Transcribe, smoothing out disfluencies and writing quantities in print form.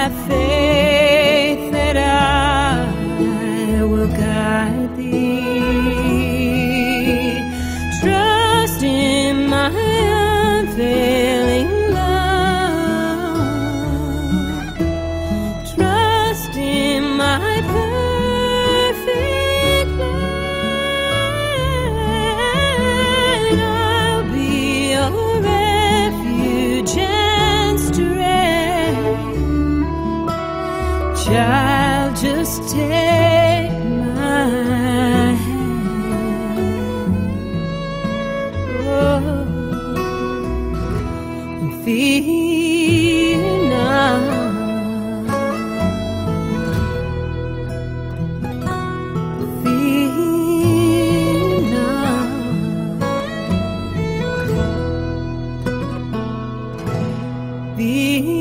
have faith that I will guide thee. Trust in my unfailing love. Trust in my perfect light. I'll be your refuge and strength. Child, just take my hand. Oh, and fear not. Fear not. Fear